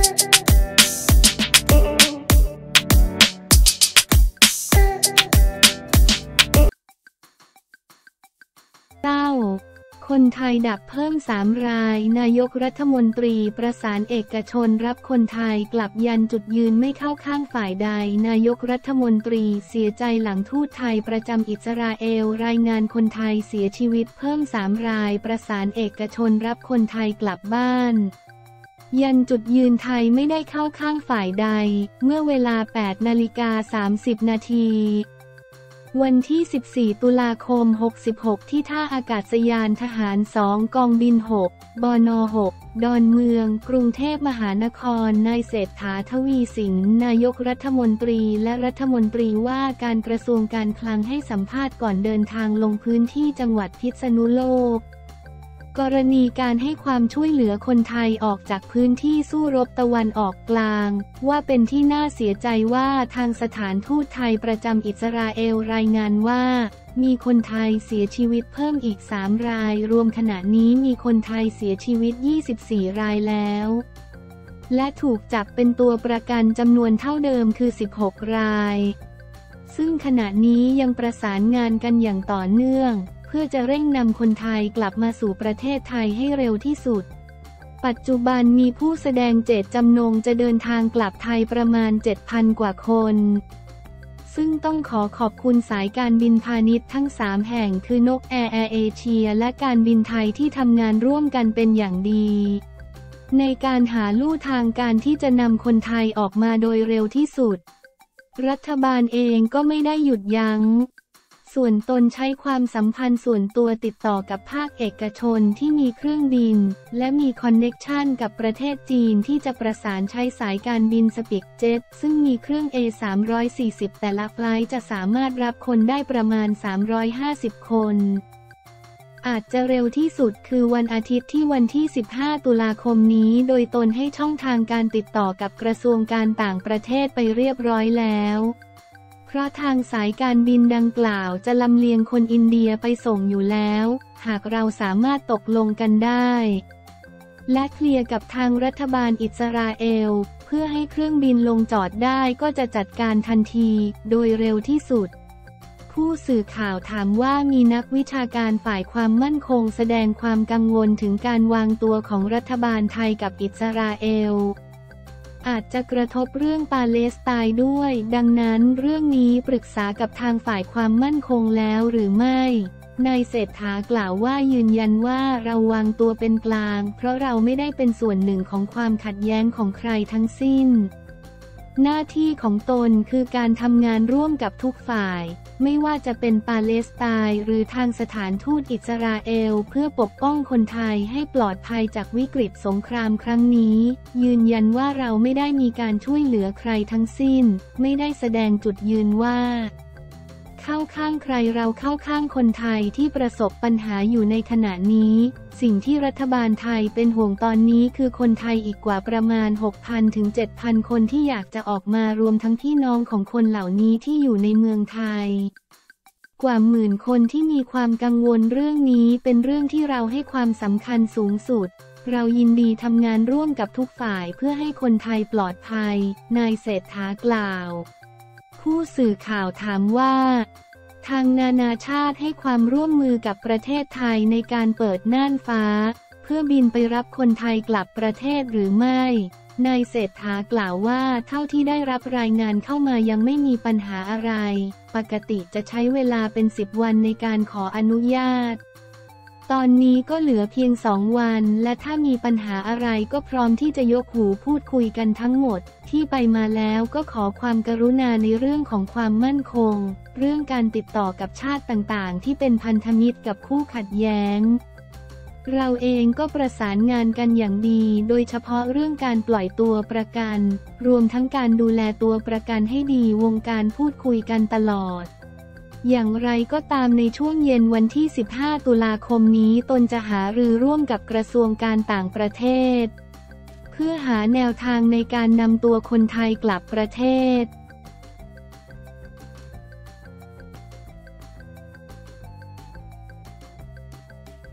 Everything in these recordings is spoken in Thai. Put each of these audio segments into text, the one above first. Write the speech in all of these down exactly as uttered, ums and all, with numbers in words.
คนไทยดับเพิ่มสามรายนายกรัฐมนตรีประสานเอกชนรับคนไทยกลับยันจุดยืนไม่เข้าข้างฝ่ายใดนายกรัฐมนตรีเสียใจหลังทูตไทยประจำอิสราเอลรายงานคนไทยเสียชีวิตเพิ่มสามรายประสานเอกชนรับคนไทยกลับบ้านยันจุดยืนไทยไม่ได้เข้าข้างฝ่ายใดเมื่อเวลา แปดนาฬิกาสามสิบนาทีวันที่ สิบสี่ ตุลาคม หกสิบหก ที่ท่าอากาศยานทหาร สอง กองบิน หก บน หก ดอนเมือง กรุงเทพมหานครนายเศรษฐา ทวีสินนายกรัฐมนตรีและรัฐมนตรีว่าการกระทรวงการคลังให้สัมภาษณ์ก่อนเดินทางลงพื้นที่จังหวัดพิษณุโลกกรณีการให้ความช่วยเหลือคนไทยออกจากพื้นที่สู้รบตะวันออกกลางว่าเป็นที่น่าเสียใจว่าทางสถานทูตไทยประจำอิสราเอลรายงานว่ามีคนไทยเสียชีวิตเพิ่มอีกสามรายรวมขณะนี้มีคนไทยเสียชีวิตยี่สิบสี่รายแล้วและถูกจับเป็นตัวประกันจำนวนเท่าเดิมคือสิบหกรายซึ่งขณะนี้ยังประสานงานกันอย่างต่อเนื่องเพื่อจะเร่งนำคนไทยกลับมาสู่ประเทศไทยให้เร็วที่สุดปัจจุบันมีผู้แสดงเจตจำนงจะเดินทางกลับไทยประมาณ เจ็ดพัน กว่าคนซึ่งต้องขอขอบคุณสายการบินพาณิชย์ทั้งสามแห่งคือนกแอร์แอร์เอเชียและการบินไทยที่ทำงานร่วมกันเป็นอย่างดีในการหาลู่ทางการที่จะนำคนไทยออกมาโดยเร็วที่สุดรัฐบาลเองก็ไม่ได้หยุดยั้งส่วนตนใช้ความสัมพันธ์ส่วนตัวติดต่อกับภาคเอกชนที่มีเครื่องบินและมีคอนเน็กชันกับประเทศจีนที่จะประสานใช้สายการบินสปิกเจ็ตซึ่งมีเครื่อง เอ สามร้อยสี่สิบ แต่ละไฟลท์จะสามารถรับคนได้ประมาณสามร้อยห้าสิบคนอาจจะเร็วที่สุดคือวันอาทิตย์ที่วันที่ สิบห้า ตุลาคมนี้โดยตนให้ช่องทางการติดต่อกับกระทรวงการต่างประเทศไปเรียบร้อยแล้วเพราะทางสายการบินดังกล่าวจะลำเลียงคนอินเดียไปส่งอยู่แล้วหากเราสามารถตกลงกันได้และเคลียร์กับทางรัฐบาลอิสราเอลเพื่อให้เครื่องบินลงจอดได้ก็จะจัดการทันทีโดยเร็วที่สุดผู้สื่อข่าวถามว่ามีนักวิชาการฝ่ายความมั่นคงแสดงความกังวลถึงการวางตัวของรัฐบาลไทยกับอิสราเอลอาจจะกระทบเรื่องปาเลสไตน์ด้วยดังนั้นเรื่องนี้ปรึกษากับทางฝ่ายความมั่นคงแล้วหรือไม่นายเศรษฐากล่าวว่ายืนยันว่าเราวางตัวเป็นกลางเพราะเราไม่ได้เป็นส่วนหนึ่งของความขัดแย้งของใครทั้งสิ้นหน้าที่ของตนคือการทำงานร่วมกับทุกฝ่ายไม่ว่าจะเป็นปาเลสไตน์หรือทางสถานทูตอิสราเอลเพื่อปกป้องคนไทยให้ปลอดภัยจากวิกฤตสงครามครั้งนี้ยืนยันว่าเราไม่ได้มีการช่วยเหลือใครทั้งสิ้นไม่ได้แสดงจุดยืนว่าเข้าข้างใครเราเข้าข้างคนไทยที่ประสบปัญหาอยู่ในขณะนี้สิ่งที่รัฐบาลไทยเป็นห่วงตอนนี้คือคนไทยอีกกว่าประมาณ หกพัน ถึง เจ็ดพัน คนที่อยากจะออกมารวมทั้งพี่น้องของคนเหล่านี้ที่อยู่ในเมืองไทยกว่าหมื่นคนที่มีความกังวลเรื่องนี้เป็นเรื่องที่เราให้ความสำคัญสูงสุดเรายินดีทำงานร่วมกับทุกฝ่ายเพื่อให้คนไทยปลอดภัยนายเศรษฐากล่าวผู้สื่อข่าวถามว่าทางนานาชาติให้ความร่วมมือกับประเทศไทยในการเปิดน่านฟ้าเพื่อบินไปรับคนไทยกลับประเทศหรือไม่นายเศรษฐากล่าวว่าเท่าที่ได้รับรายงานเข้ามายังไม่มีปัญหาอะไรปกติจะใช้เวลาเป็นสิบวันในการขออนุญาตตอนนี้ก็เหลือเพียงสองวันและถ้ามีปัญหาอะไรก็พร้อมที่จะยกหูพูดคุยกันทั้งหมดที่ไปมาแล้วก็ขอความกรุณาในเรื่องของความมั่นคงเรื่องการติดต่อกับชาติต่างๆที่เป็นพันธมิตรกับคู่ขัดแย้งเราเองก็ประสานงานกันอย่างดีโดยเฉพาะเรื่องการปล่อยตัวประกันรวมทั้งการดูแลตัวประกันให้ดีวงการพูดคุยกันตลอดอย่างไรก็ตามในช่วงเย็นวันที่ สิบห้า ตุลาคมนี้ตนจะหารือร่วมกับกระทรวงการต่างประเทศเพื่อหาแนวทางในการนำตัวคนไทยกลับประเทศ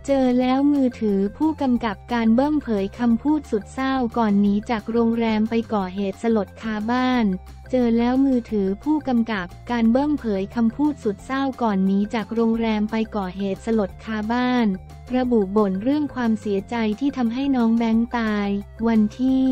เจอแล้วมือถือผู้กำกับการเบิ้มเผยคำพูดสุดเศร้าก่อนหนีจากโรงแรมไปก่อเหตุสลดคาบ้านเจอแล้วมือถือผู้กำกับการเบิ้มเผยคำพูดสุดเศร้าก่อนหนีจากโรงแรมไปก่อเหตุสลดคาบ้านระบุบ่นเรื่องความเสียใจที่ทำให้น้องแบงค์ตายวันที่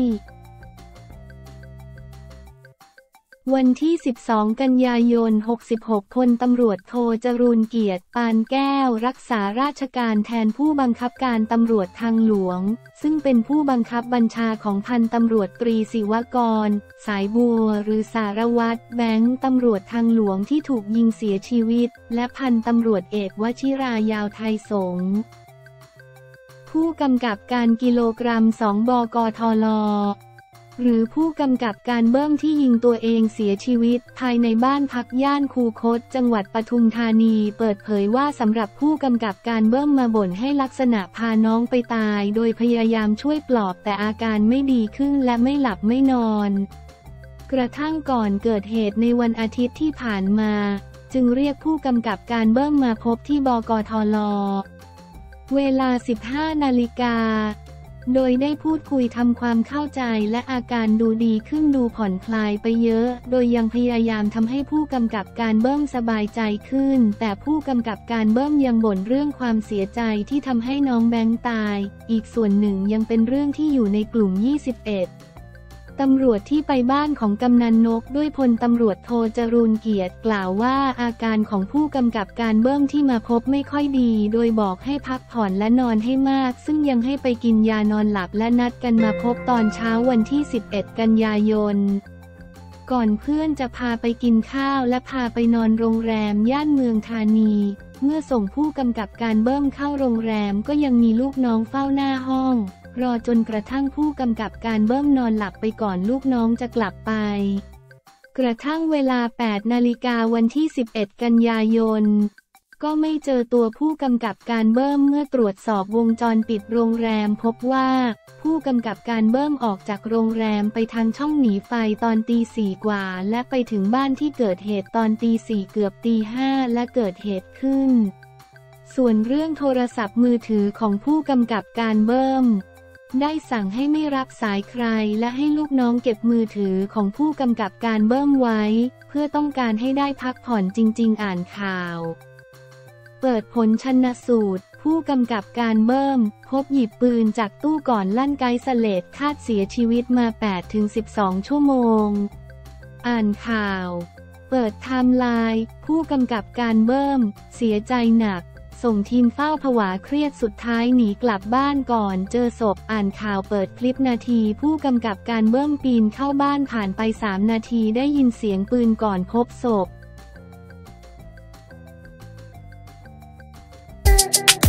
วันที่ สิบสอง กันยายน หกสิบหก พลตำรวจโทจรูญเกียรติ ปานแก้วรักษาราชการแทนผู้บังคับการตำรวจทางหลวงซึ่งเป็นผู้บังคับบัญชาของพันตำรวจตรีศิวกรสายบัวหรือสารวัตรแบงค์ตำรวจทางหลวงที่ถูกยิงเสียชีวิตและพันตำรวจเอกวชิรายาวไทยสงฆ์ผู้กำกับการกิโลกรัมสองบกทลหรือผู้กำกับการเบิ้มที่ยิงตัวเองเสียชีวิตภายในบ้านพักย่านคูคตจังหวัดปทุมธานีเปิดเผยว่าสำหรับผู้กำกับการเบิ้มมาบ่นให้ลักษณะพาน้องไปตายโดยพยายามช่วยปลอบแต่อาการไม่ดีขึ้นและไม่หลับไม่นอนกระทั่งก่อนเกิดเหตุในวันอาทิตย์ที่ผ่านมาจึงเรียกผู้กำกับการเบิ้มมาพบที่บกทลเวลา สิบห้า นาฬิกาโดยได้พูดคุยทำความเข้าใจและอาการดูดีขึ้นดูผ่อนคลายไปเยอะโดยยังพยายามทำให้ผู้กำกับการเบิ้มสบายใจขึ้นแต่ผู้กำกับการเบิ้มยังบ่นเรื่องความเสียใจที่ทำให้น้องแบงค์ตายอีกส่วนหนึ่งยังเป็นเรื่องที่อยู่ในกลุ่มยี่สิบเอ็ดตำรวจที่ไปบ้านของกำนันนกด้วยพลตำรวจโทจรูญเกียรติกล่าวว่าอาการของผู้กำกับการเบิ้มที่มาพบไม่ค่อยดีโดยบอกให้พักผ่อนและนอนให้มากซึ่งยังให้ไปกินยานอนหลับและนัดกันมาพบตอนเช้าวันที่สิบเอ็ดกันยายนก่อนเพื่อนจะพาไปกินข้าวและพาไปนอนโรงแรมย่านเมืองธานีเมื่อส่งผู้กำกับการเบิ้มเข้าโรงแรมก็ยังมีลูกน้องเฝ้าหน้าห้องรอจนกระทั่งผู้กำกับการเบิ้มนอนหลับไปก่อนลูกน้องจะกลับไปกระทั่งเวลา แปด นาฬิกาวันที่ สิบเอ็ด กันยายนก็ไม่เจอตัวผู้กำกับการเบิ้มเมื่อตรวจสอบวงจรปิดโรงแรมพบว่าผู้กำกับการเบิ้มออกจากโรงแรมไปทางช่องหนีไฟตอนตีสี่กว่าและไปถึงบ้านที่เกิดเหตุตอนตีสี่เกือบตีห้าและเกิดเหตุขึ้นส่วนเรื่องโทรศัพท์มือถือของผู้กำกับการเบิ้มได้สั่งให้ไม่รับสายใครและให้ลูกน้องเก็บมือถือของผู้กำกับการเบิ้มไว้เพื่อต้องการให้ได้พักผ่อนจริงๆอ่านข่าวเปิดผลชันสูตรผู้กำกับการเบิ้มพบหยิบปืนจากตู้ก่อนลั่นไกสเลดคาดเสียชีวิตมา แปดถึงสิบสอง ชั่วโมงอ่านข่าวเปิดไทม์ไลน์ผู้กำกับการเบิ้มเสียใจหนักส่งทีมเฝ้าผวาเครียดสุดท้ายหนีกลับบ้านก่อนเจอศพอ่านข่าวเปิดคลิปนาทีผู้กำกับการเบิ้มปีนเข้าบ้านผ่านไปสามนาทีได้ยินเสียงปืนก่อนพบศพ